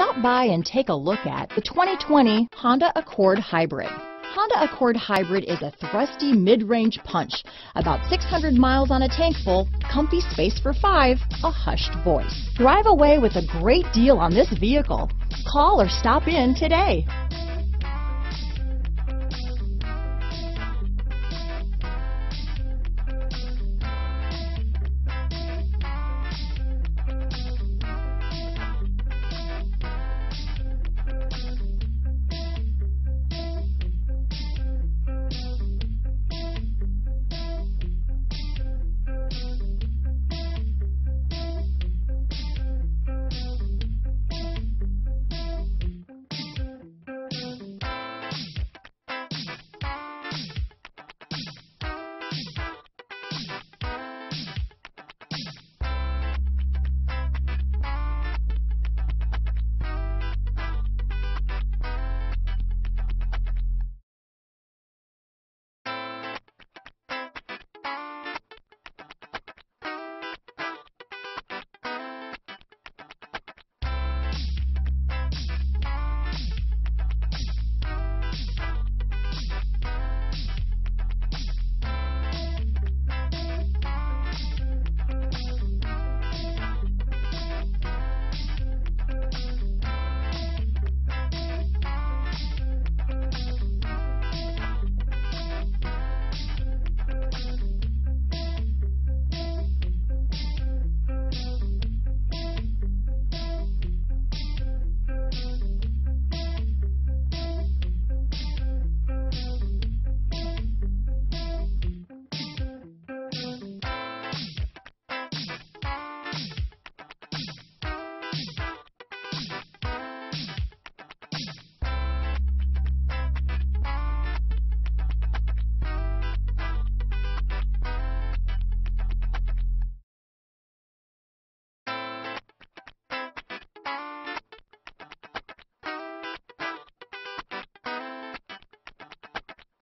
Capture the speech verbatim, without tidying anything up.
Stop by and take a look at the twenty twenty Honda Accord Hybrid. Honda Accord Hybrid is a thrusty mid-range punch, about six hundred miles on a tank full, comfy space for five, a hushed voice. Drive away with a great deal on this vehicle. Call or stop in today.